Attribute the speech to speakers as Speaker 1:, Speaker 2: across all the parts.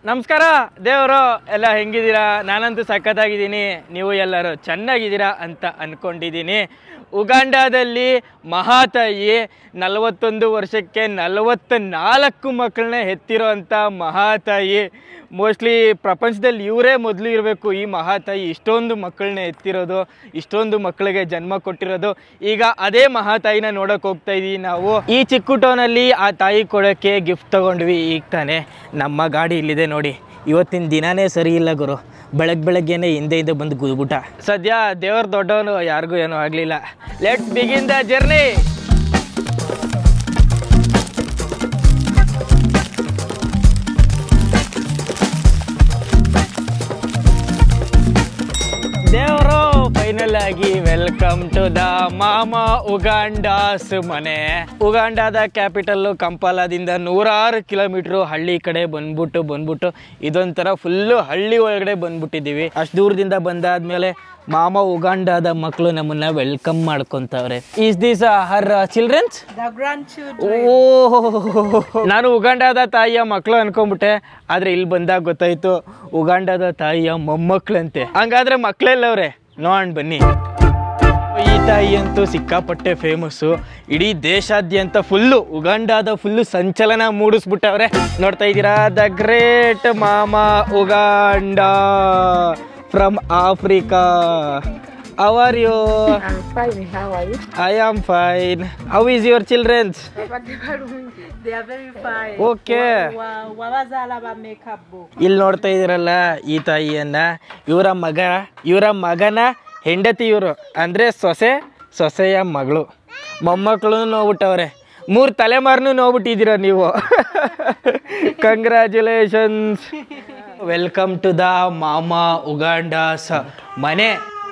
Speaker 1: ನಮಸ್ಕಾರ ದೇವರು ಎಲ್ಲ ಹೆಂಗಿದ್ದೀರಾ? ನಾನಂತೂ ಸಖತ್ತಾಗಿದ್ದೀನಿ, ನೀವು ಎಲ್ಲರೂ ಚೆನ್ನಾಗಿದ್ದೀರಾ ಅಂತ ಅಂದ್ಕೊಂಡಿದ್ದೀನಿ. ಉಗಾಂಡಾದಲ್ಲಿ ಮಹಾತಾಯಿ 41 ವರ್ಷಕ್ಕೆ 44 ಮಕ್ಕಳನ್ನ ಹೆತ್ತಿರೋ ಅಂಥ ಮಹಾತಾಯಿ. ಮೋಸ್ಟ್ಲಿ ಪ್ರಪಂಚದಲ್ಲಿ ಇವರೇ ಮೊದಲು ಇರಬೇಕು. ಈ ಮಹಾತಾಯಿ ಇಷ್ಟೊಂದು ಮಕ್ಕಳನ್ನ ಎತ್ತಿರೋದು, ಇಷ್ಟೊಂದು ಮಕ್ಕಳಿಗೆ ಜನ್ಮ ಕೊಟ್ಟಿರೋದು. ಈಗ ಅದೇ ಮಹಾತಾಯಿನ ನೋಡೋಕೆ ಹೋಗ್ತಾ ಇದ್ದೀವಿ ನಾವು. ಈ ಚಿಕ್ಕ ಟೌನಲ್ಲಿ ಆ ತಾಯಿ ಕೊಡೋಕ್ಕೆ ಗಿಫ್ಟ್ ತೊಗೊಂಡ್ವಿ. ಈಗ ತಾನೇ ನಮ್ಮ ಗಾಡಿ ಇಲ್ಲಿದೆ ನೋಡಿ. ಇವತ್ತಿನ ದಿನಾನೇ ಸರಿ ಇಲ್ಲ ಗುರು, ಬೆಳಗ್ಗೆನೆ ಹಿಂದೆ ಬಂದು ಗುದ್ಬಿಟ್ಟ. ಸದ್ಯ ದೇವ್ರ ದೊಡ್ಡವನು, ಯಾರಿಗೂ ಏನೂ ಆಗಲಿಲ್ಲ. Let's begin the journey. ದೇವರು ಫೈನಲ್ ಆಗಿ welcome to the Mama Uganda's ಮನೆ. ಉಗಾಂಡಾದ ಕ್ಯಾಪಿಟಲ್ಲು ಕಂಪಾಲದಿಂದ 106 ಕಿಲೋಮೀಟ್ರು ಹಳ್ಳಿ ಕಡೆ ಬಂದ್ಬಿಟ್ಟು ಇದೊಂಥರ ಫುಲ್ಲು ಹಳ್ಳಿ ಒಳಗಡೆ ಬಂದ್ಬಿಟ್ಟಿದ್ದೀವಿ. ಅಷ್ಟು ದೂರದಿಂದ ಬಂದಾದ್ಮೇಲೆ ಮಾಮಾ ಉಗಾಂಡಾದ ಮಕ್ಕಳು ನಮ್ಮನ್ನ ವೆಲ್ಕಮ್ ಮಾಡ್ಕೊಂತವ್ರೆ. Is this her childrens? Oh, ನಾನು ಉಗಾಂಡಾದ ತಾಯಿಯ ಮಕ್ಕಳು ಅನ್ಕೊಂಡ್ಬಿಟ್ಟೆ. ಆದ್ರೆ ಇಲ್ಲಿ ಬಂದಾಗ ಗೊತ್ತಾಯ್ತು ಉಗಾಂಡಾದ ತಾಯಿಯ ಮೊಮ್ಮಕ್ಕಳಂತೆ. ಹಂಗಾದ್ರೆ ಮಕ್ಕಳೆಲ್ಲವ್ರೆ, ನೋಡ್ ಬನ್ನಿ. ಈ ತಾಯಿ ಅಂತೂ ಸಿಕ್ಕಾಪಟ್ಟೆ ಫೇಮಸ್ಸು. ಇಡೀ ದೇಶಾದ್ಯಂತ ಫುಲ್ಲು ಉಗಾಂಡಾದ ಫುಲ್ಲು ಸಂಚಲನ ಮೂಡಿಸ್ಬಿಟ್ಟವ್ರೆ. ನೋಡ್ತಾ ಇದ್ದೀರಾ, the great Mama Uganda from Africa. How are you?
Speaker 2: I'm fine. How are you?
Speaker 1: I am fine. How is your children?
Speaker 2: They are very fine.
Speaker 1: Okay. ಇಲ್ಲಿ ನೋಡ್ತಾ ಇದ್ದೀರಲ್ಲ ಈ ತಾಯಿಯನ್ನ, ಇವರ ಮಗನ ಹೆಂಡತಿ ಇವರು, ಅಂದ್ರೆ ಸೊಸೆಯ ಮಗಳು. ಮೊಮ್ಮಕ್ಕಳು ನೋಡ್ಬಿಟ್ಟವ್ರೆ. 3 ತಲೆಮಾರನು ನೋಡ್ಬಿಟ್ಟಿದ್ದೀರ ನೀವು. Congratulations. Welcome to the Mama Uganda's ಮನೆ.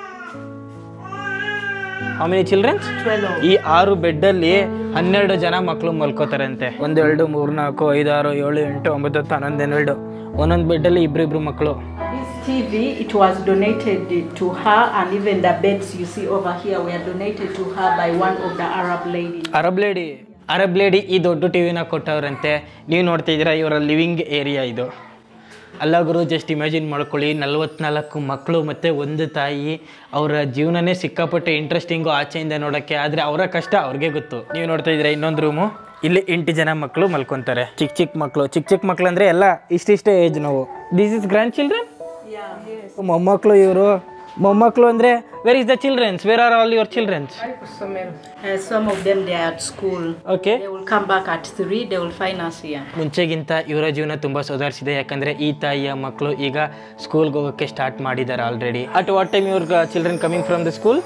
Speaker 1: How many childrens? 12. ಈ 6 ಬೆಡ್ಡಲ್ಲಿ 12 ಜನ ಮಕ್ಕಳು ಮಲ್ಕೋತಾರಂತೆ. 1 2 3 4 5 6 7 8 9 10 11 12. ಒಂದೊಂದು ಬೆಡ್ಡಲ್ಲಿ ಇಬ್ರಿಬ್ರು ಮಕ್ಕಳು.
Speaker 2: This TV, it was donated to her, and even the beds you see over here were donated to her by one of the
Speaker 1: Arab lady ಈ ದೊಡ್ಡ ಟಿವಿನ ಕೊಟ್ಟವ್ರಂತೆ. ನೀವು ನೋಡ್ತಾ ಇದ್ದೀರಾ, ಇವರ ಲಿವಿಂಗ್ ಏರಿಯಾ ಇದು. ಅಲ್ಲ ಗುರು, ಜಸ್ಟ್ ಇಮ್ಯಾಜಿನ್ ಮಾಡ್ಕೊಳ್ಳಿ, 44 ಮಕ್ಕಳು ಮತ್ತು ಒಂದು ತಾಯಿ. ಅವರ ಜೀವನನೇ ಸಿಕ್ಕಾಪಟ್ಟೆ ಇಂಟ್ರೆಸ್ಟಿಂಗು ಆಚೆಯಿಂದ ನೋಡೋಕ್ಕೆ. ಆದರೆ ಅವರ ಕಷ್ಟ ಅವ್ರಿಗೆ ಗೊತ್ತು. ನೀವು ನೋಡ್ತಾ ಇದ್ದೀರಾ ಇನ್ನೊಂದು ರೂಮು. ಇಲ್ಲಿ 8 ಜನ ಮಕ್ಕಳು ಮಲ್ಕೊತಾರೆ. ಚಿಕ್ಕ ಮಕ್ಕಳು ಅಂದರೆ ಎಲ್ಲ ಇಷ್ಟೇ ಏಜ್ ನಾವು. This is grand children. ಮೊಮ್ಮಕ್ಕಳು ಇವರು. ಮೊಮ್ಮಕ್ಕಳು ಅಂದರೆ where is the childrens? Where are all your childrens?
Speaker 2: Some of them they are at school.
Speaker 1: Okay.
Speaker 2: They will come back at 3. They will find us here.
Speaker 1: ಮುಂಚೆಗಿಂತ ಇವರ ಜೀವನ ತುಂಬ ಸುಧಾರಿಸಿದೆ. ಯಾಕಂದರೆ ಈ ತಾಯಿಯ ಮಕ್ಕಳು ಈಗ ಸ್ಕೂಲ್ಗೆ ಹೋಗೋಕ್ಕೆ ಸ್ಟಾರ್ಟ್ ಮಾಡಿದ್ದಾರೆ already. At what time your children coming from the school?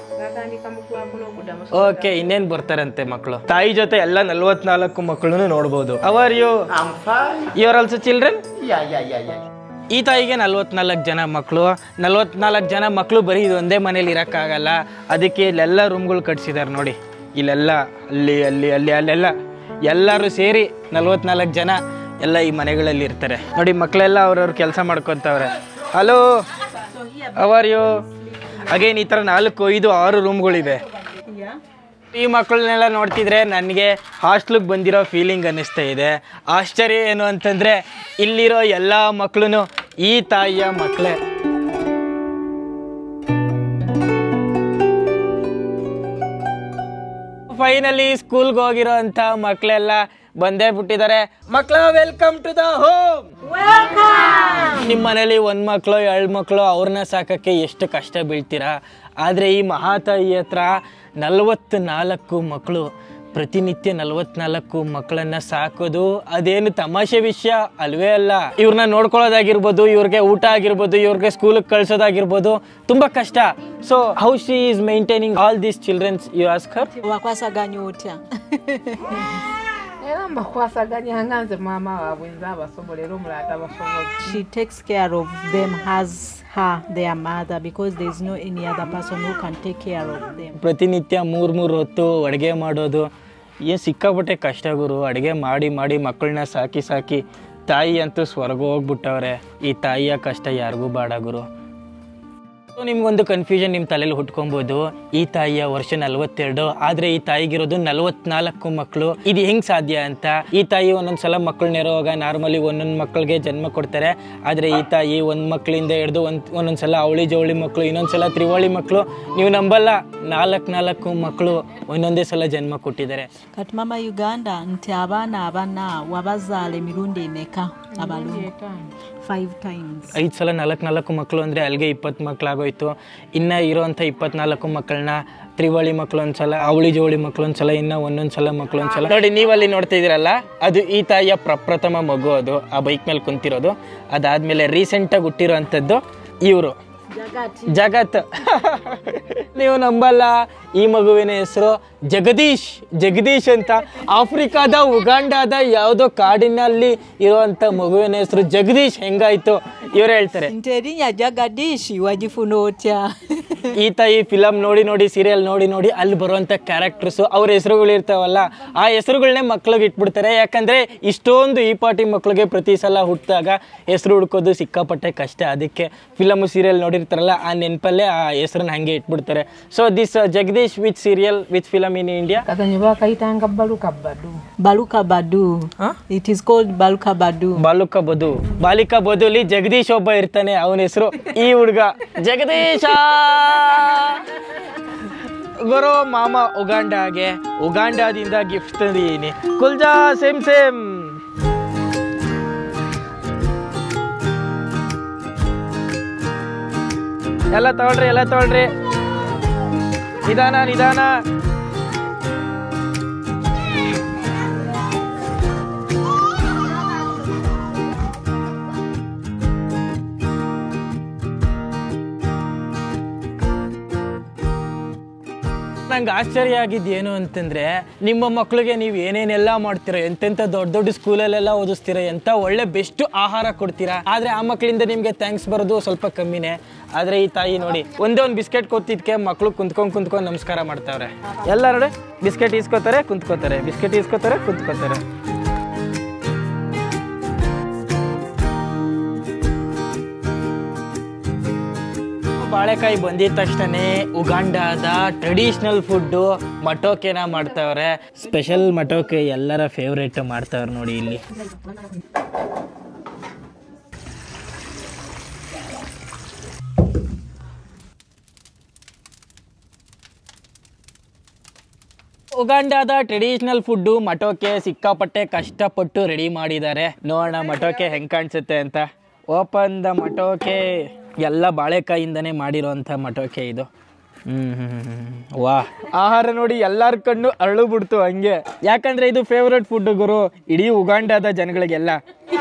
Speaker 1: Okay, ಇನ್ನೇನು ಬರ್ತಾರಂತೆ ಮಕ್ಕಳು. ತಾಯಿ ಜೊತೆ ಎಲ್ಲ 44 ಮಕ್ಕಳನ್ನು ನೋಡ್ಬೋದು. How are you? Your also children? ಈ ತಾಯಿಗೆ 44 ಜನ ಮಕ್ಕಳು. 44 ಜನ ಮಕ್ಕಳು ಬರೀ ಇದೊಂದೇ ಮನೇಲಿ ಇರೋಕ್ಕಾಗಲ್ಲ. ಅದಕ್ಕೆ ಇಲ್ಲೆಲ್ಲ ರೂಮ್ಗಳು ಕಟ್ಸಿದ್ದಾರೆ ನೋಡಿ. ಇಲ್ಲೆಲ್ಲ ಅಲ್ಲೆಲ್ಲ ಎಲ್ಲರೂ ಸೇರಿ 44 ಜನ ಎಲ್ಲ ಈ ಮನೆಗಳಲ್ಲಿ ಇರ್ತಾರೆ ನೋಡಿ. ಮಕ್ಕಳೆಲ್ಲ ಅವ್ರವ್ರ ಕೆಲಸ ಮಾಡ್ಕೊತವ್ರೆ. Hello, how are you? ಅಗೇನ್ ಈ ಥರ 4 5 6 ರೂಮ್ಗಳಿವೆ. ಈ ಮಕ್ಕಳನ್ನೆಲ್ಲ ನೋಡ್ತಿದ್ರೆ ನನಗೆ ಹಾಸ್ಟ್ಲಿಗೆ ಬಂದಿರೋ ಫೀಲಿಂಗ್ ಅನ್ನಿಸ್ತಾ ಇದೆ. ಆಶ್ಚರ್ಯ ಏನು ಅಂತಂದರೆ ಇಲ್ಲಿರೋ ಎಲ್ಲ ಮಕ್ಕಳು ಈ ತಾಯಿಯ ಮಕ್ಕಳೇ. ಫೈನಲಿ ಸ್ಕೂಲ್ಗೆ ಹೋಗಿರೋ ಅಂಥ ಮಕ್ಕಳೆಲ್ಲ ಬಂದೇ ಬಿಟ್ಟಿದ್ದಾರೆ. ಮಕ್ಕಳ, ವೆಲ್ಕಮ್ ಟು ದ ಹೋಮ್. ನಿಮ್ಮ ಮನೇಲಿ 1 ಮಕ್ಕಳು 2 ಮಕ್ಕಳು ಅವ್ರನ್ನ ಸಾಕಕ್ಕೆ ಎಷ್ಟು ಕಷ್ಟ ಬೀಳ್ತೀರಾ. ಆದರೆ ಈ ಮಹಾತಾಯಿ ಹತ್ರ 44 ಮಕ್ಕಳು, ಪ್ರತಿನಿತ್ಯ 44 ಮಕ್ಕಳನ್ನ ಸಾಕೋದು ಅದೇನು ತಮಾಷೆ ವಿಷಯ ಅಲ್ವೇ ಅಲ್ಲ. ಇವ್ರನ್ನ ನೋಡ್ಕೊಳ್ಳೋದಾಗಿರ್ಬೋದು, ಇವ್ರಿಗೆ ಊಟ ಆಗಿರ್ಬೋದು, ಇವ್ರಿಗೆ ಸ್ಕೂಲಿಗೆ ಕಳ್ಸೋದಾಗಿರ್ಬೋದು, ತುಂಬ ಕಷ್ಟ. So how she is maintaining all these childrens? You ask her.
Speaker 2: She takes care of them as her their mother, because there is no any other person who can take care of them.
Speaker 1: ಪ್ರತಿನಿತ್ಯ 3 ಹೊತ್ತು ಅಡುಗೆ ಮಾಡೋದು ಏನು ಸಿಕ್ಕಾಪಟ್ಟೆ ಕಷ್ಟ ಗುರು. ಅಡುಗೆ ಮಾಡಿ ಮಕ್ಕಳನ್ನ ಸಾಕಿ ತಾಯಿ ಅಂತೂ ಸ್ವರ್ಗ ಹೋಗ್ಬಿಟ್ಟವ್ರೆ. ಈ ತಾಯಿಯ ಕಷ್ಟ ಯಾರಿಗೂ ಬೇಡ ಗುರು. ನಿಮ್ಗೊಂದು ಕನ್ಫ್ಯೂಷನ್ ನಿಮ್ಮ ತಲೆಯಲ್ಲಿ ಹುಟ್ಕೊಬೋದು, ಈ ತಾಯಿಯ ವರ್ಷ 42 ಆದರೆ ಈ ತಾಯಿಗಿರೋದು 44 ಮಕ್ಕಳು, ಇದು ಹೆಂಗ್ ಸಾಧ್ಯ ಅಂತ. ಈ ತಾಯಿ ಒಂದೊಂದ್ಸಲ ಮಕ್ಕಳನ್ನ ಇರೋವಾಗ ನಾರ್ಮಲಿ ಒಂದೊಂದು ಮಕ್ಕಳಿಗೆ ಜನ್ಮ ಕೊಡ್ತಾರೆ, ಆದರೆ ಈ ತಾಯಿ ಒಂದು ಮಕ್ಕಳಿಂದ ಹಿಡಿದು ಒಂದೊಂದ್ಸಲ ಅವಳಿ ಜವಳಿ ಮಕ್ಕಳು, ಇನ್ನೊಂದ್ಸಲ ತ್ರಿವಳಿ ಮಕ್ಕಳು, ನೀವು ನಂಬಲ್ಲ 4 ಮಕ್ಕಳು ಒಂದೊಂದೇ ಸಲ ಜನ್ಮ ಕೊಟ್ಟಿದ್ದಾರೆ.
Speaker 2: Kati Mama Uganda nti abaana wabazaala emirundi emeka abalungu 5 times.
Speaker 1: 5 ಸಲ 4 ಮಕ್ಕಳು ಅಂದರೆ ಅಲ್ಲಿಗೆ 20 ಮಕ್ಕಳಾಗೋಯ್ತು. ಇನ್ನು ಇರೋವಂಥ 24 ಮಕ್ಕಳನ್ನ ತ್ರಿವಳಿ ಮಕ್ಕಳು ಒಂದ್ಸಲ, ಅವಳಿ ಜೋಳಿ ಮಕ್ಕಳು ಒಂದ್ಸಲ, ಇನ್ನು ಒಂದೊಂದ್ಸಲ ಮಕ್ಕಳು ಒಂದ್ಸಲ. ನೋಡಿ ನೀವಲ್ಲಿ ನೋಡ್ತಾ ಇದ್ದೀರಲ್ಲ, ಅದು ಈ ತಾಯಿಯ ಪ್ರಪ್ರಥಮ ಮಗು, ಅದು ಆ ಬೈಕ್ ಮೇಲೆ ಕುಂತಿರೋದು. ಅದಾದ್ಮೇಲೆ ರೀಸೆಂಟಾಗಿ ಹುಟ್ಟಿರೋ ಅಂಥದ್ದು ಇವರು ಜಗತ್. ನೀವು ನಂಬಲ್ಲ, ಈ ಮಗುವಿನ ಹೆಸರು ಜಗದೀಶ್ ಅಂತ. ಆಫ್ರಿಕಾದ ಉಗಾಂಡಾದ ಯಾವುದೋ ಕಾಡಿನಲ್ಲಿ ಇರುವಂತ ಮಗುವಿನ ಹೆಸರು ಜಗದೀಶ್ ಹೆಂಗಾಯ್ತು ಇವ್ರು ಹೇಳ್ತಾರೆ. ಈ ತಾಯಿ ಫಿಲಮ್ ನೋಡಿ ಸೀರಿಯಲ್ ನೋಡಿ ಅಲ್ಲಿ ಬರುವಂತ ಕ್ಯಾರೆಕ್ಟರ್ಸ್ ಅವ್ರ ಹೆಸರುಗಳು ಇರ್ತಾವಲ್ಲ, ಆ ಹೆಸರುಗಳನ್ನೇ ಮಕ್ಳಿಗೆ ಇಟ್ಬಿಡ್ತಾರೆ. ಯಾಕಂದ್ರೆ ಇಷ್ಟೊಂದು ಈ ಪಾರ್ಟಿ ಮಕ್ಳಿಗೆ ಪ್ರತಿ ಸಲ ಹುಟ್ಟಿದಾಗ ಹೆಸರು ಹುಡ್ಕೋದು ಸಿಕ್ಕಾಪಟ್ಟೆ ಕಷ್ಟ. ಅದಕ್ಕೆ ಫಿಲಮ್ ಸೀರಿಯಲ್ ನೋಡಿರ್ತಾರಲ್ಲ, ಆ ನೆನಪಲ್ಲೇ ಆ ಹೆಸರನ್ನ ಹಂಗೆ ಇಟ್ಬಿಡ್ತಾರೆ. So this Jagdish which serial, which film in India?
Speaker 2: Baluka Badu. Huh? It is called Baluka Badu.
Speaker 1: Balika ಬದುಲಿ ಜಗದೀಶ್ ಒಬ್ಬ ಇರ್ತಾನೆ, ಅವನ ಹೆಸರು ಈ ಹುಡುಗ ಜಗದೀಶ. ಬರೋ ಮಾಮ ಉಗಾಂಡಾದಿಂದ ಗಿಫ್ಟ್ ತಂದಿದ್ದೀನಿ. ಕುಲ್ಜಾ ಸೇಮ್ ಎಲ್ಲ ತಗೊಳ್ರಿ. ನಿಧಾನ. ನಂಗೆ ಆಶ್ಚರ್ಯ ಆಗಿದ್ದು ಏನು ಅಂತಂದರೆ, ನಿಮ್ಮ ಮಕ್ಕಳಿಗೆ ನೀವು ಏನೇನೆಲ್ಲ ಮಾಡ್ತೀರ, ಎಂತೆಂಥ ದೊಡ್ಡ ಸ್ಕೂಲಲ್ಲೆಲ್ಲ ಓದಿಸ್ತೀರ, ಎಂಥ ಒಳ್ಳೆ ಬೆಸ್ಟ್ ಆಹಾರ ಕೊಡ್ತೀರಾ, ಆದರೆ ಆ ಮಕ್ಕಳಿಂದ ನಿಮಗೆ ಥ್ಯಾಂಕ್ಸ್ ಬರೋದು ಸ್ವಲ್ಪ ಕಮ್ಮಿನೇ. ಆದರೆ ಈ ತಾಯಿ ನೋಡಿ, ಒಂದೇ ಒಂದು ಬಿಸ್ಕೆಟ್ ಕೊತ್ತಿದ್ಕೆ ಮಕ್ಕಳು ಕುಂತ್ಕೊಂಡು ನಮಸ್ಕಾರ ಮಾಡ್ತಾವ್ರೆ. ಎಲ್ಲ ನೋಡಿ, ಬಿಸ್ಕೆಟ್ ಈಸ್ಕೋತಾರೆ ಕುಂತ್ಕೋತಾರೆ. ಬಾಳೆಕಾಯಿ ಬಂದಿದ ತಕ್ಷಣನೇ ಉಗಾಂಡಾದ ಟ್ರೆಡಿಷನಲ್ ಫುಡ್ಡು ಮಟೋಕೆನ ಮಾಡ್ತಾವ್ರೆ. ಸ್ಪೆಷಲ್ ಮಟೋಕೆ ಎಲ್ಲರ ಫೇವ್ರೇಟ್ ಮಾಡ್ತಾವ್ರೆ ನೋಡಿ ಇಲ್ಲಿ. ಉಗಾಂಡಾದ ಟ್ರೆಡಿಷನಲ್ ಫುಡ್ಡು ಮಟೋಕೆ ಸಿಕ್ಕಾಪಟ್ಟೆ ಕಷ್ಟಪಟ್ಟು ರೆಡಿ ಮಾಡಿದ್ದಾರೆ. ನೋಡೋಣ ಮಟೋಕೆ ಹೆಂಗೆ ಕಾಣಿಸುತ್ತೆ ಅಂತ. Open the matoke. ಎಲ್ಲ ಬಾಳೆಕಾಯಿಂದನೇ ಮಾಡಿರೋಂಥ ಮಟೋಕೆ ಇದು. ವಾ, ಆಹಾರ ನೋಡಿ ಎಲ್ಲರ ಕಣ್ಣು ಅರಳು ಬಿಡ್ತು ಹಂಗೆ. ಯಾಕಂದ್ರೆ ಇದು ಫೇವ್ರೆಟ್ ಫುಡ್ ಗುರು ಇಡೀ ಉಗಾಂಡಾದ ಜನಗಳಿಗೆಲ್ಲ.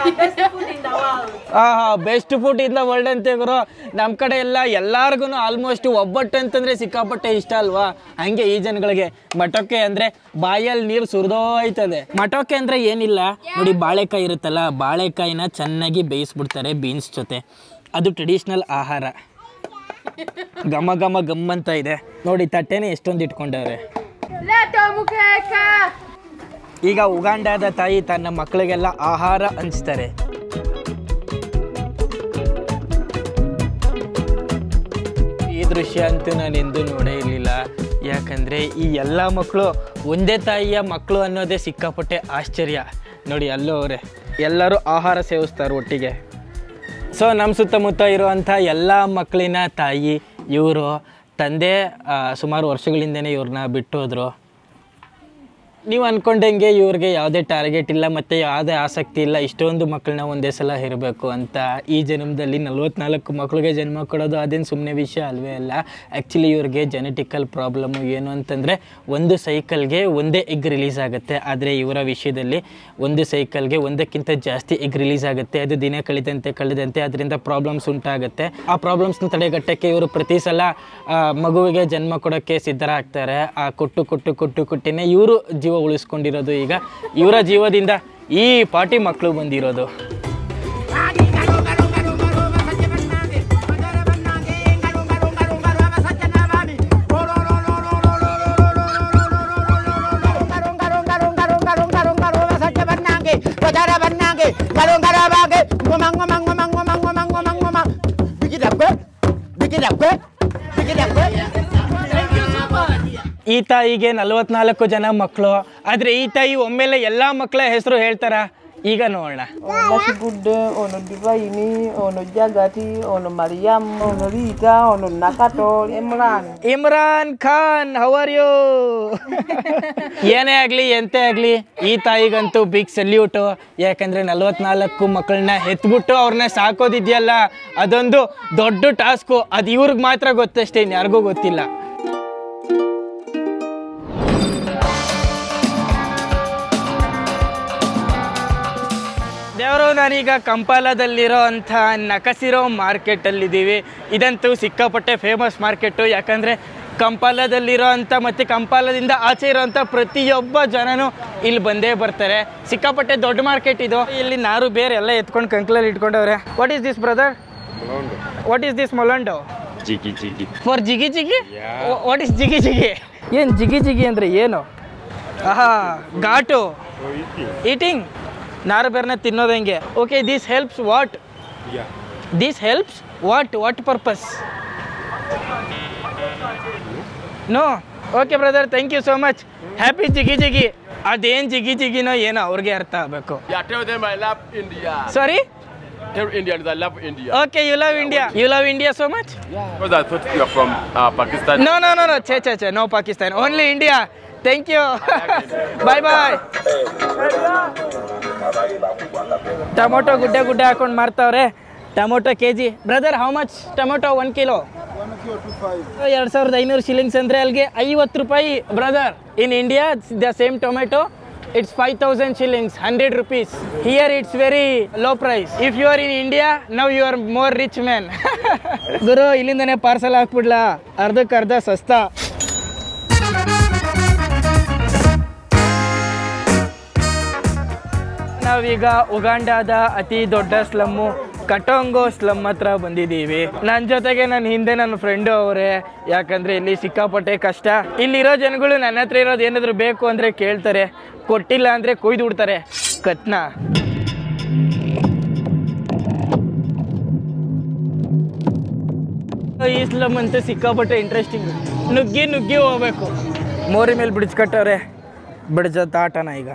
Speaker 1: Best food in the world ಅಂತೆ ಗುರು. ನಮ್ಮ ಕಡೆ ಎಲ್ಲಾರ್ಗು ಆಲ್ಮೋಸ್ಟ್ ಒಬ್ಬಟ್ಟು ಅಂತಂದ್ರೆ ಸಿಕ್ಕಾಪಟ್ಟೆ ಇಷ್ಟ ಅಲ್ವಾ, ಹಂಗೆ ಈ ಜನಗಳಿಗೆ ಮಟೋಕೆ ಅಂದ್ರೆ ಬಾಯಲ್ಲಿ ನೀರು ಸುರಿದೋಯ್ತದೆ. ಮಟೋಕೆ ಅಂದ್ರೆ ಏನಿಲ್ಲ ನೋಡಿ, ಬಾಳೆಕಾಯಿ ಇರುತ್ತಲ್ಲ, ಬಾಳೆಕಾಯಿನ ಚೆನ್ನಾಗಿ ಬೇಯಿಸ್ಬಿಡ್ತಾರೆ ಬೀನ್ಸ್ ಜೊತೆ. ಅದು ಟ್ರೆಡಿಷನಲ್ ಆಹಾರ. ಗಮ್ಮ ಅಂತ ಇದೆ ನೋಡಿ. ತಟ್ಟೆನೆ ಎಷ್ಟೊಂದು ಇಟ್ಕೊಂಡವ್ರೆ. ಈಗ ಉಗಾಂಡಾದ ತಾಯಿ ತನ್ನ ಮಕ್ಕಳಿಗೆಲ್ಲ ಆಹಾರ ಹಂಚ್ತಾರೆ. ಈ ದೃಶ್ಯ ಅಂತೂ ನಾನು ಎಂದೂ ನೋಡೇ ಇರಲಿಲ್ಲ. ಯಾಕಂದರೆ ಈ ಎಲ್ಲ ಮಕ್ಕಳು ಒಂದೇ ತಾಯಿಯ ಮಕ್ಕಳು ಅನ್ನೋದೇ ಸಿಕ್ಕಾಪಟ್ಟೆ ಆಶ್ಚರ್ಯ. ನೋಡಿ ಅಲ್ಲೂ ಅವರೇ ಎಲ್ಲರೂ ಆಹಾರ ಸೇವಿಸ್ತಾರೆ ಒಟ್ಟಿಗೆ. ಸೊ ನಮ್ಮ ಸುತ್ತಮುತ್ತ ಇರುವಂಥ ಎಲ್ಲ ಮಕ್ಕಳಿನ ತಾಯಿ ಇವರು. ತಂದೆ ಸುಮಾರು ವರ್ಷಗಳಿಂದನೇ ಇವ್ರನ್ನ ಬಿಟ್ಟು ಹೋದರು. ನೀವು ಅಂದ್ಕೊಂಡಂಗೆ ಇವ್ರಿಗೆ ಯಾವುದೇ ಟಾರ್ಗೆಟ್ ಇಲ್ಲ ಮತ್ತು ಯಾವುದೇ ಆಸಕ್ತಿ ಇಲ್ಲ ಇಷ್ಟೊಂದು ಮಕ್ಕಳನ್ನ ಒಂದೇ ಸಲ ಇರಬೇಕು ಅಂತ. ಈ ಜನ್ಮದಲ್ಲಿ 44 ಮಕ್ಕಳಿಗೆ ಜನ್ಮ ಕೊಡೋದು ಅದೇನು ಸುಮ್ಮನೆ ವಿಷಯ ಅಲ್ವೇ ಅಲ್ಲ. ಆ್ಯಕ್ಚುಲಿ ಇವ್ರಿಗೆ ಜೆನೆಟಿಕಲ್ ಪ್ರಾಬ್ಲಮ್ಮು ಏನು ಅಂತಂದರೆ, ಒಂದು ಸೈಕಲ್ಗೆ ಒಂದೇ ಎಗ್ ರಿಲೀಸ್ ಆಗುತ್ತೆ. ಆದರೆ ಇವರ ವಿಷಯದಲ್ಲಿ ಒಂದು ಸೈಕಲ್ಗೆ ಒಂದಕ್ಕಿಂತ ಜಾಸ್ತಿ ಎಗ್ ರಿಲೀಸ್ ಆಗುತ್ತೆ. ಅದು ದಿನ ಕಳೆದಂತೆ ಅದರಿಂದ ಪ್ರಾಬ್ಲಮ್ಸ್ ಉಂಟಾಗುತ್ತೆ. ಆ ಪ್ರಾಬ್ಲಮ್ಸ್ನ ತಡೆಗಟ್ಟಕ್ಕೆ ಇವರು ಪ್ರತಿ ಸಲ ಮಗುವಿಗೆ ಜನ್ಮ ಕೊಡೋಕ್ಕೆ ಸಿದ್ಧರಾಗ್ತಾರೆ. ಆ ಕೊಟ್ಟಿನೇ ಇವರು ಜೀವ ಉಳಿಸ್ಕೊಂಡಿರೋದು. ಈಗ ಇವರ ಜೀವದಿಂದ ಈ ಪಾರ್ಟಿ ಮಕ್ಕಳು ಬಂದಿರೋದು. ಈ ತಾಯಿಗೆ 44 ಜನ ಮಕ್ಕಳು, ಆದರೆ ಈ ತಾಯಿ ಒಮ್ಮೆಲೆ ಎಲ್ಲ ಮಕ್ಕಳ ಹೆಸರು ಹೇಳ್ತಾರ? ಈಗ ನೋಡೋಣ.
Speaker 3: Mashigude, ono Divaini, ono Jagati, ono Mariam, ono Rita, ono Nakato,
Speaker 1: Imran Khan, how are you? ಏನೇ ಆಗಲಿ ಎಂತೆ ಆಗಲಿ ಈ ತಾಯಿಗಂತೂ ಬಿಗ್ ಸಲ್ಯೂಟು. ಯಾಕಂದರೆ 44 ಮಕ್ಕಳನ್ನ ಹೆತ್ಬಿಟ್ಟು ಅವ್ರನ್ನ ಸಾಕೋದಿದೆಯಲ್ಲ, ಅದೊಂದು ದೊಡ್ಡ ಟಾಸ್ಕು. ಅದು ಇವ್ರಿಗೆ ಮಾತ್ರ ಗೊತ್ತಷ್ಟೇ, ಇನ್ಯಾರಿಗೂ ಗೊತ್ತಿಲ್ಲ. ದೇವರು, ನಾನೀಗ ಕಂಪಾಲದಲ್ಲಿರೋ ಅಂಥ ನಕಸಿರೋ ಮಾರ್ಕೆಟಲ್ಲಿದ್ದೀವಿ. ಇದಂತೂ ಸಿಕ್ಕಾಪಟ್ಟೆ ಫೇಮಸ್ ಮಾರ್ಕೆಟು. ಯಾಕಂದರೆ ಕಂಪಾಲದಲ್ಲಿರೋ ಅಂಥ ಮತ್ತು ಕಂಪಾಲದಿಂದ ಆಚೆ ಇರೋಂಥ ಪ್ರತಿಯೊಬ್ಬ ಜನನೂ ಇಲ್ಲಿ ಬಂದೇ ಬರ್ತಾರೆ. ಸಿಕ್ಕಾಪಟ್ಟೆ ದೊಡ್ಡ ಮಾರ್ಕೆಟ್ ಇದು. ಇಲ್ಲಿ ನಾರು ಬೇರೆ ಎಲ್ಲ ಎತ್ಕೊಂಡು ಕಂಕ್ಲಲ್ಲಿ ಇಟ್ಕೊಂಡವ್ರೆ. What is this brother? What is this ಮೊಲಂಡೋ?
Speaker 4: Jiggy jiggy.
Speaker 1: For jiggy jiggy? What is ಜಿಗಿ ಜಿಗಿ? ಏನು ಜಿಗಿ ಜಿಗಿ ಅಂದರೆ ಏನು? ಆಹಾ, ಘಾಟು ಈಟಿಂಗ್. ನಾರು ಬೇರೆನ ತಿನ್ನೋದು ಹೆಂಗೆ? Okay, this helps what? This helps what purpose? No. Okay brother, thank you so much. Happy jiggy jiggy. ಅದೇನು ಜಿಗಿ ಜಿಗಿನೋ ಏನೋ ಅವ್ರಿಗೆ ಅರ್ಥ ಆಗಬೇಕು.
Speaker 4: Tell them I love India.
Speaker 1: Sorry?
Speaker 4: Tell Indians I love India.
Speaker 1: Okay, you love India. You love India so much?
Speaker 4: Because I thought you are from Pakistan.
Speaker 1: No. Che. No Pakistan. Only India. Thank you. Bye. Tomato ಗುಡ್ಡೆ ಹಾಕೊಂಡು ಮಾರ್ತಾವ್ರೆ. Tomato KG. Brother, how much tomato 1 kilo? 2500 shillings ಅಂದರೆ ಅಲ್ಲಿಗೆ 50 ರೂಪಾಯಿ. Brother, in India the same tomato it's 5000 shillings, 100 rupees. Here it's very low price. If you are in India, now you are more rich man. ಗುರು, ಇಲ್ಲಿಂದನೇ parcel ಹಾಕ್ಬಿಡ್ಲಾ? ಅರ್ಧಕ್ಕರ್ಧ ಸಸ್ತಾ. ನಾವೀಗ ಉಗಾಂಡಾದ ಅತಿ ದೊಡ್ಡ slum ಕಟೋಂಗೋ slum ಹತ್ರ ಬಂದಿದ್ದೀವಿ. ನನ್ನ ಜೊತೆಗೆ ನನ್ನ ಫ್ರೆಂಡು ಅವರೇ. ಯಾಕಂದರೆ ಇಲ್ಲಿ ಸಿಕ್ಕಾಪಟ್ಟೆ ಕಷ್ಟ. ಇಲ್ಲಿರೋ ಜನಗಳು ನನ್ನ ಹತ್ರ ಇರೋದು ಏನಾದರೂ ಬೇಕು ಅಂದರೆ ಕೇಳ್ತಾರೆ, ಕೊಟ್ಟಿಲ್ಲ ಅಂದರೆ ಕೊಯ್ದು ಬಿಡ್ತಾರೆ ಕತ್ನ. ಈ ಸ್ಲಮ್ ಅಂತೂ ಸಿಕ್ಕಾಪಟ್ಟೆ ಇಂಟ್ರೆಸ್ಟಿಂಗ್. ನುಗ್ಗಿ ಹೋಗ್ಬೇಕು. ಮೋರಿ ಮೇಲೆ ಬ್ರಿಡ್ಜ್ ಕಟ್ಟವ್ರೆ. ಬ್ರಿಡ್ಜ್ ದಾಟನ ಈಗ.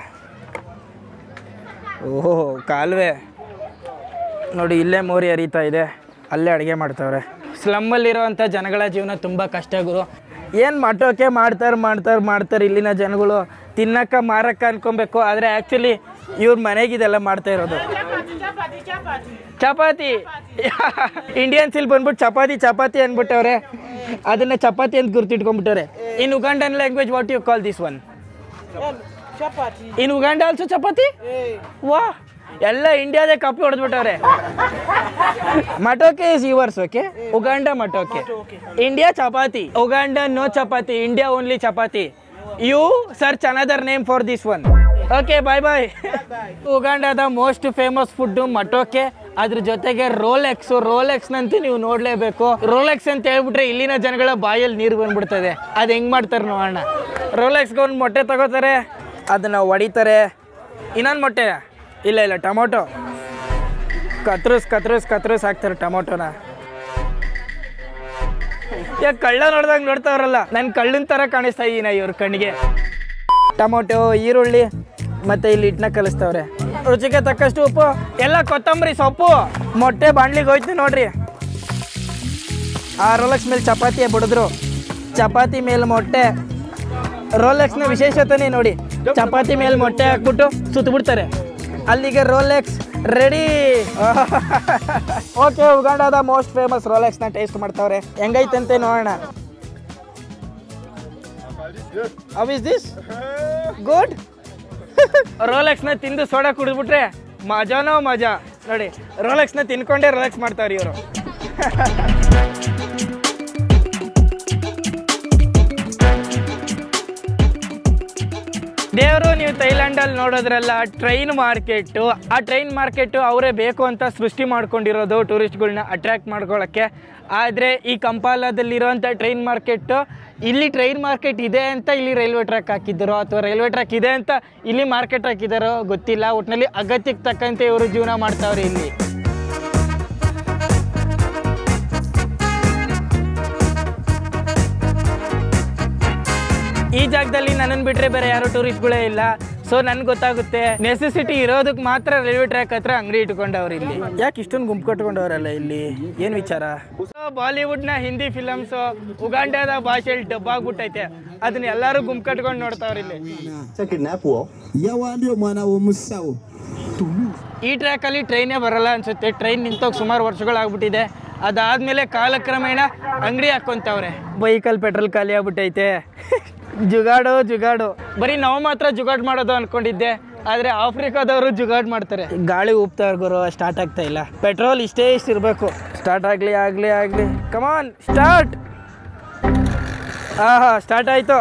Speaker 1: ಓಹೋ, ಕಾಲುವೆ ನೋಡಿ, ಇಲ್ಲೇ ಮೋರಿ ಹರಿತಾ ಇದೆ, ಅಲ್ಲೇ ಅಡುಗೆ ಮಾಡ್ತಾವ್ರೆ. ಸ್ಲಮ್ಮಲ್ಲಿರೋವಂಥ ಜನಗಳ ಜೀವನ ತುಂಬ ಕಷ್ಟ ಗುರು. ಏನು ಮಟೋಕೆ ಮಾಡ್ತಾರೆ ಇಲ್ಲಿನ ಜನಗಳು. ತಿನ್ನಕ್ಕ ಮಾರಕ್ಕ ಅನ್ಕೊಬೇಕು, ಆದರೆ ಆ್ಯಕ್ಚುಲಿ ಇವ್ರ ಮನೆಗಿದೆಲ್ಲ ಮಾಡ್ತಾ ಇರೋದು. ಚಪಾತಿ. ಇಂಡಿಯನ್ಸ್ ಇಲ್ಲಿ ಬಂದ್ಬಿಟ್ಟು ಚಪಾತಿ ಅಂದ್ಬಿಟ್ಟವ್ರೆ. ಅದನ್ನ ಚಪಾತಿ ಅಂತ ಗುರ್ತಿಟ್ಕೊಂಡ್ಬಿಟ್ಟವ್ರೆ. In Ugandan language what you call this one? In Uganda also chapati? ವಾ, ಎಲ್ಲ ಇಂಡಿಯಾದೇ ಕಾಪಿ ಹೊಡೆದ್ಬಿಟ್ಟವ್ರೆ. Matoke is yours. Okay, Uganda matoke. India chapati. Uganda no chapati. India only chapati. You search another name for this one. Okay, bye. ಉಗಾಂಡಾದ most famous food matoke. ಅದ್ರ ಜೊತೆಗೆ Rolex ನಂತೂ ನೀವು ನೋಡ್ಲೇಬೇಕು. Rolex ಅಂತ ಹೇಳ್ಬಿಟ್ರೆ ಇಲ್ಲಿನ ಜನಗಳ ಬಾಯಲ್ಲಿ ನೀರು ಬಂದ್ಬಿಡ್ತದೆ. ಅದು ಹೆಂಗ್ ಮಾಡ್ತಾರೆ ನೋಡೋಣ. ರೋಲೆಕ್ಸ್ಗೆ ಒಂದು ಮೊಟ್ಟೆ ತಗೋತಾರೆ, ಅದನ್ನ ಹೊಡಿತಾರೆ. ಇನ್ನೊಂದು ಮೊಟ್ಟೆ ಇಲ್ಲ ಟೊಮೊಟೊ ಕತ್ರಸ್ ಹಾಕ್ತಾರೆ ಟೊಮೊಟೊನ. ಯಾಕೆ ಕಳ್ಳ ನೋಡ್ದಂಗೆ ನೋಡ್ತಾವ್ರಲ್ಲ, ನನ್ನ ಕಳ್ಳನ ಥರ ಕಾಣಿಸ್ತಾ ಇದ್ದೀನ ಇವ್ರ ಕಣ್ಣಿಗೆ. ಟೊಮೊಟೊ, ಈರುಳ್ಳಿ ಮತ್ತು ಇಲ್ಲಿ ಹಿಟ್ಟನ್ನ ಕಲಿಸ್ತವ್ರೆ. ರುಚಿಗೆ ತಕ್ಕಷ್ಟು ಉಪ್ಪು, ಎಲ್ಲ ಕೊತ್ತಂಬರಿ ಸೊಪ್ಪು. ಮೊಟ್ಟೆ ಬಾಣ್ಲಿಗೆ ಹೋಯ್ತು ನೋಡ್ರಿ. ಆ ರೋಲೆಕ್ಸ್ ಮೇಲೆ ಚಪಾತಿ ಬಿಡಿದ್ರು, ಚಪಾತಿ ಮೇಲೆ ಮೊಟ್ಟೆ. ರೋಲೆಕ್ಸ್ನ ವಿಶೇಷತೆನೇ ನೋಡಿ, ಚಪಾತಿ ಮೇಲೆ ಮೊಟ್ಟೆ ಹಾಕ್ಬಿಟ್ಟು ಸುತ್ತಬಿಡ್ತಾರೆ. ಅಲ್ಲಿಗೆ ರೋಲೆಕ್ಸ್ ರೆಡಿ. ಓಕೆ, ಉಗಾಂಡಾದ ಮೋಸ್ಟ್ ಫೇಮಸ್ ರೋಲೆಕ್ಸ್ನ ಟೇಸ್ಟ್ ಮಾಡ್ತಾವ್ರೆ. ಹೆಂಗೈತಂತೆ ನೋಡೋಣ. How is this? ಗುಡ್. ರೋಲೆಕ್ಸ್ನ ತಿಂದು ಸೋಡಾ ಕುಡಿದ್ಬಿಟ್ರೆ ಮಜಾನೋ ಮಜಾ. ನೋಡಿ, ರೋಲೆಕ್ಸ್ನ ತಿನ್ಕೊಂಡೇ ರೋಲೆಕ್ಸ್ ಮಾಡ್ತಾವ್ರಿ ಇವರು. ದೇವರು, ನೀವು ಥೈಲ್ಯಾಂಡಲ್ಲಿ ನೋಡೋದ್ರಲ್ಲ ಟ್ರೈನ್ ಮಾರ್ಕೆಟು. ಆ ಟ್ರೈನ್ ಮಾರ್ಕೆಟು ಅವರೇ ಬೇಕು ಅಂತ ಸೃಷ್ಟಿ ಮಾಡ್ಕೊಂಡಿರೋದು ಟೂರಿಸ್ಟ್ಗಳ್ನ ಅಟ್ರ್ಯಾಕ್ಟ್ ಮಾಡ್ಕೊಳ್ಳೋಕ್ಕೆ. ಆದರೆ ಈ ಕಂಪಾಲದಲ್ಲಿರೋಂಥ ಟ್ರೈನ್ ಮಾರ್ಕೆಟು, ಇಲ್ಲಿ ಟ್ರೈನ್ ಮಾರ್ಕೆಟ್ ಇದೆ ಅಂತ ಇಲ್ಲಿ ರೈಲ್ವೆ ಟ್ರ್ಯಾಕ್ ಹಾಕಿದ್ದಾರೋ ಅಥವಾ ರೈಲ್ವೆ ಟ್ರ್ಯಾಕ್ ಇದೆ ಅಂತ ಇಲ್ಲಿ ಮಾರ್ಕೆಟ್ ಹಾಕಿದ್ದಾರೋ ಗೊತ್ತಿಲ್ಲ. ಒಟ್ಟಿನಲ್ಲಿ ಅಗತ್ಯಕ್ಕೆ ತಕ್ಕಂತೆ ಇವರು ಜೀವನ ಮಾಡ್ತಾವ್ರೆ ಇಲ್ಲಿ. ಭಾರತದಲ್ಲಿ ನನ್ನನ್ನು ಬಿಟ್ಟರೆ ಬೇರೆ ಯಾರು ಟೂರಿಸ್ಟ್ಗಳೇ ಇಲ್ಲ. ಸೊ ನನ್ಗೆ ಗೊತ್ತಾಗುತ್ತೆ ನೆಸೆಸಿಟಿ ಇರೋದಕ್ಕೆ ಮಾತ್ರ ರೈಲ್ವೆ ಟ್ರ್ಯಾಕ್ ಹತ್ರ ಅಂಗಡಿ ಇಟ್ಕೊಂಡವ್ರು. ಇಲ್ಲಿ ಯಾಕೆ ಇಷ್ಟೊಂದು ಗುಂಪು ಕಟ್ಕೊಂಡವ್ರಲ್ಲ ಇಲ್ಲಿ, ಏನು ವಿಚಾರ? ಬಾಲಿವುಡ್ನ ಹಿಂದಿ ಫಿಲಮ್ಸು ಉಗಾಂಡಾದ ಭಾಷೆಯಲ್ಲಿ ಡಬ್ ಆಗ್ಬಿಟ್ಟೈತೆ, ಅದನ್ನ ಎಲ್ಲರೂ ಗುಂಪು ಕಟ್ಕೊಂಡು ನೋಡ್ತಾವ್ರ ಇಲ್ಲಿ. ಈ ಟ್ರ್ಯಾಕಲ್ಲಿ ಟ್ರೈನೇ ಬರಲ್ಲ ಅನ್ಸುತ್ತೆ. ಟ್ರೈನ್ ನಿಂತೋಗಿ ಸುಮಾರು ವರ್ಷಗಳಾಗ್ಬಿಟ್ಟಿದೆ. ಅದಾದ್ಮೇಲೆ ಕಾಲಕ್ರಮೇಣ ಅಂಗಡಿ ಹಾಕೊಂತವ್ರೆ. ಬೈಕಲ್ಲಿ ಪೆಟ್ರೋಲ್ ಖಾಲಿ ಆಗ್ಬಿಟ್ಟೈತೆ. ಜುಗಾಡು ಬರೀ ನಾವು ಮಾತ್ರ ಜುಗಾಡ್ ಮಾಡೋದು ಅನ್ಕೊಂಡಿದ್ದೆ, ಆದ್ರೆ ಆಫ್ರಿಕಾದವರು ಜುಗಾಡ್ ಮಾಡ್ತಾರೆ. ಗಾಳಿ ಉಪ್ತಾ ಗುರು, ಸ್ಟಾರ್ಟ್ ಆಗ್ತಾ ಇಲ್ಲ. ಪೆಟ್ರೋಲ್ ಇಷ್ಟೇ ಇರಬೇಕು. ಸ್ಟಾರ್ಟ್ ಆಗ್ಲಿ ಕಮಾನ್ ಸ್ಟಾರ್ಟ್. ಸ್ಟಾರ್ಟ್ ಆಯ್ತು.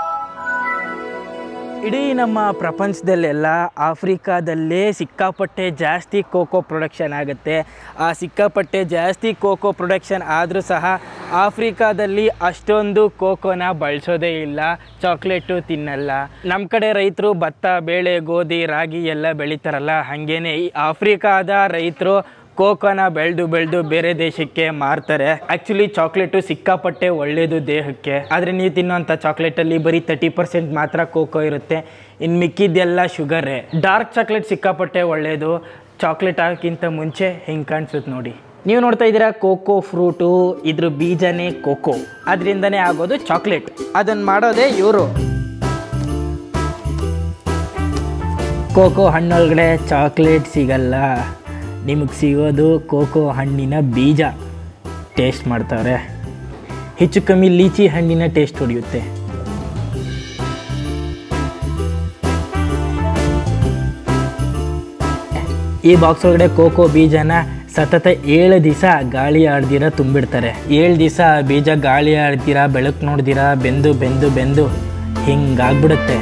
Speaker 1: ಇಡೀ ನಮ್ಮ ಪ್ರಪಂಚದಲ್ಲೆಲ್ಲ ಆಫ್ರಿಕಾದಲ್ಲೇ ಸಿಕ್ಕಾಪಟ್ಟೆ ಜಾಸ್ತಿ ಕೋಕೋ ಪ್ರೊಡಕ್ಷನ್ ಆಗುತ್ತೆ. ಆ ಸಿಕ್ಕಾಪಟ್ಟೆ ಜಾಸ್ತಿ ಕೋಕೋ ಪ್ರೊಡಕ್ಷನ್ ಆದರೂ ಸಹ ಆಫ್ರಿಕಾದಲ್ಲಿ ಅಷ್ಟೊಂದು ಕೋಕೋನ ಬಳಸೋದೇ ಇಲ್ಲ, ಚಾಕ್ಲೇಟು ತಿನ್ನಲ್ಲ. ನಮ್ಮ ಕಡೆ ರೈತರು ಭತ್ತ, ಬೇಳೆ, ಗೋಧಿ, ರಾಗಿ ಎಲ್ಲ ಬೆಳೀತಾರಲ್ಲ, ಹಾಗೇನೆ ಈ ಆಫ್ರಿಕಾದ ರೈತರು ಕೋಕೋನ ಬೆಳೆದು ಬೇರೆ ದೇಶಕ್ಕೆ ಮಾರ್ತಾರೆ. ಆ್ಯಕ್ಚುಲಿ ಚಾಕ್ಲೇಟು ಸಿಕ್ಕಾಪಟ್ಟೆ ಒಳ್ಳೆಯದು ದೇಹಕ್ಕೆ. ಆದರೆ ನೀವು ತಿನ್ನೋಂಥ ಚಾಕ್ಲೇಟಲ್ಲಿ ಬರೀ 30% ಮಾತ್ರ ಕೋಕೋ ಇರುತ್ತೆ, ಇನ್ನು ಮಿಕ್ಕಿದ್ದೆಲ್ಲ ಶುಗರೇ. ಡಾರ್ಕ್ ಚಾಕ್ಲೇಟ್ ಸಿಕ್ಕಾಪಟ್ಟೆ ಒಳ್ಳೆಯದು. ಚಾಕ್ಲೇಟ್ ಆಗೋಕ್ಕಿಂತ ಮುಂಚೆ ಹಿಂಗೆ ಕಾಣಿಸುತ್ತೆ ನೋಡಿ. ನೀವು ನೋಡ್ತಾ ಇದ್ದೀರಾ ಕೋಕೋ ಫ್ರೂಟು, ಇದ್ರ ಬೀಜನೇ ಕೋಕೋ, ಅದರಿಂದನೇ ಆಗೋದು ಚಾಕ್ಲೇಟ್. ಅದನ್ನು ಮಾಡೋದೇ ಇವರು. ಕೋಕೋ ಹಣ್ಣೊಳಗಡೆ ಚಾಕ್ಲೇಟ್ ಸಿಗಲ್ಲ, ನಿಮಗೆ ಸಿಗೋದು ಕೋಕೋ ಹಣ್ಣಿನ ಬೀಜ. ಟೇಸ್ಟ್ ಮಾಡ್ತಾರೆ, ಹೆಚ್ಚು ಕಮ್ಮಿ ಲೀಚಿ ಹಣ್ಣಿನ ಟೇಸ್ಟ್ ಹೊಡೆಯುತ್ತೆ. ಈ ಬಾಕ್ಸ್ ಒಳಗಡೆ ಕೋಕೋ ಬೀಜನ ಸತತ 7 ದಿವಸ ಗಾಳಿ ಆಡ್ದಿರ ತುಂಬಿಡ್ತಾರೆ. 7 ದಿವಸ ಬೀಜ ಗಾಳಿ ಆಡ್ದಿರ, ಬೆಳಕು ನೋಡ್ದಿರ ಬೆಂದು ಹಿಂಗಾಗ್ಬಿಡುತ್ತೆ.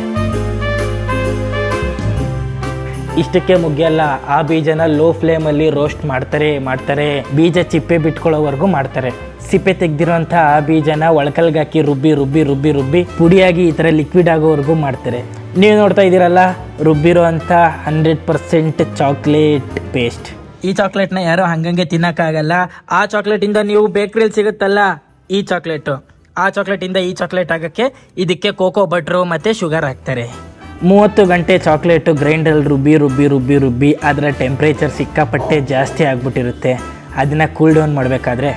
Speaker 1: ಇಷ್ಟಕ್ಕೆ ಮುಗಿಯಲ್ಲ, ಆ ಬೀಜನ ಲೋ ಫ್ಲೇಮಲ್ಲಿ ರೋಸ್ಟ್ ಮಾಡ್ತಾರೆ. ಬೀಜ ಚಿಪ್ಪೆ ಬಿಟ್ಕೊಳ್ಳೋವರೆಗೂ ಮಾಡ್ತಾರೆ. ಸಿಪ್ಪೆ ತೆಗ್ದಿರೋಂಥ ಆ ಬೀಜನ ಒಳಕಲ್ಗೆ ಹಾಕಿ ರುಬ್ಬಿ ಪುಡಿಯಾಗಿ ಈ ಥರ ಲಿಕ್ವಿಡ್ ಆಗೋವರೆಗೂ ಮಾಡ್ತಾರೆ. ನೀವು ನೋಡ್ತಾ ಇದ್ದೀರಲ್ಲ, ರುಬ್ಬಿರೋ ಅಂಥ 100% ಚಾಕ್ಲೇಟ್ ಪೇಸ್ಟ್. ಈ ಚಾಕ್ಲೇಟ್ನ ಯಾರೋ ಹಂಗಂಗೆ ತಿನ್ನೋಕ್ಕಾಗಲ್ಲ. ಆ ಚಾಕ್ಲೇಟಿಂದ ನೀವು ಬೇಕ್ರಿಯಲ್ಲಿ ಸಿಗುತ್ತಲ್ಲ ಈ ಚಾಕ್ಲೇಟು, ಆ ಚಾಕ್ಲೇಟಿಂದ ಈ ಚಾಕ್ಲೇಟ್ ಆಗೋಕ್ಕೆ ಇದಕ್ಕೆ ಕೋಕೋ ಬಟ್ರು ಮತ್ತು ಶುಗರ್ ಹಾಕ್ತಾರೆ. 30 ಗಂಟೆ ಚಾಕ್ಲೇಟು ಗ್ರೈಂಡಲ್ಲಿ ರುಬ್ಬಿ ಅದರ ಟೆಂಪ್ರೇಚರ್ ಸಿಕ್ಕಾಪಟ್ಟೆ ಜಾಸ್ತಿ ಆಗಿಬಿಟ್ಟಿರುತ್ತೆ. ಅದನ್ನು ಕೂಲ್ ಡೌನ್ ಮಾಡಬೇಕಾದ್ರೆ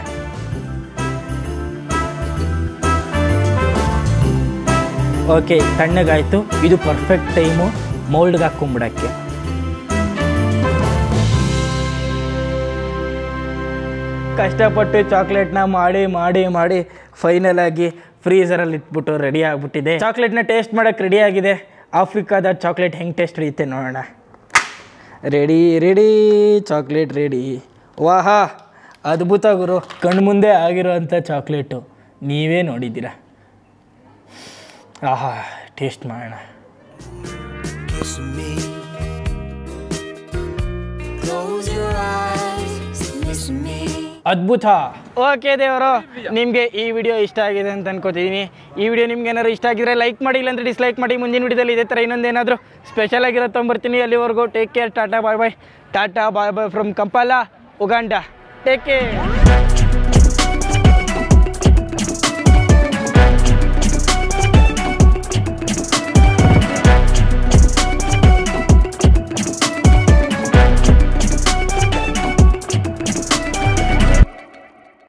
Speaker 1: ಓಕೆ ತಣ್ಣಗಾಯಿತು. ಇದು ಪರ್ಫೆಕ್ಟ್ ಟೈಮು ಮೌಲ್ಡ್ಗೆ ಹಾಕ್ಕೊಂಬಿಡೋಕ್ಕೆ. ಕಷ್ಟಪಟ್ಟು ಚಾಕ್ಲೇಟ್ನ ಮಾಡಿ ಫೈನಲ್ ಆಗಿ ಫ್ರೀಸರಲ್ಲಿ ಇಟ್ಬಿಟ್ಟು ರೆಡಿ ಆಗಿಬಿಟ್ಟಿದೆ. ಚಾಕ್ಲೇಟ್ನ ಟೇಸ್ಟ್ ಮಾಡೋಕ್ಕೆ ರೆಡಿ ಆಗಿದೆ. ಆಫ್ರಿಕಾದ ಚಾಕ್ಲೇಟ್ ಹೆಂಗೆ ಟೇಸ್ಟ್ ಹಿಡಿಯುತ್ತೆ ನೋಡೋಣ. Ready chocolate ready. ವಾಹಾ, ಅದ್ಭುತ ಗುರು, ಕಣ್ಮುಂದೆ ಆಗಿರೋವಂಥ ಚಾಕ್ಲೇಟು ನೀವೇ ನೋಡಿದ್ದೀರಾ. ಆಹಾ, ಟೇಸ್ಟ್ ಮಾಡೋಣ. ಅದ್ಭುತ. ಓಕೆ ದೇವರು, ನಿಮಗೆ ಈ ವಿಡಿಯೋ ಇಷ್ಟ ಆಗಿದೆ ಅಂತ ಅನ್ಕೋತಿದ್ದೀನಿ. ಈ ವಿಡಿಯೋ ನಿಮ್ಗೆ ಏನಾದ್ರು ಇಷ್ಟ ಆಗಿದ್ರೆ ಲೈಕ್ ಮಾಡಿ, ಇಲ್ಲಾಂದ್ರೆ ಡಿಸ್ಲೈಕ್ ಮಾಡಿ. ಮುಂದಿನ ವಿಡಿಯೋದಲ್ಲಿ ಇದೇ ಥರ ಇನ್ನೊಂದೇನಾದರೂ ಸ್ಪೆಷಲ್ ಆಗಿರೋ ತೊಗೊಂಬರ್ತೀನಿ. ಅಲ್ಲಿವರೆಗೂ take care. Tata bye from Kampala, Uganda. Take care.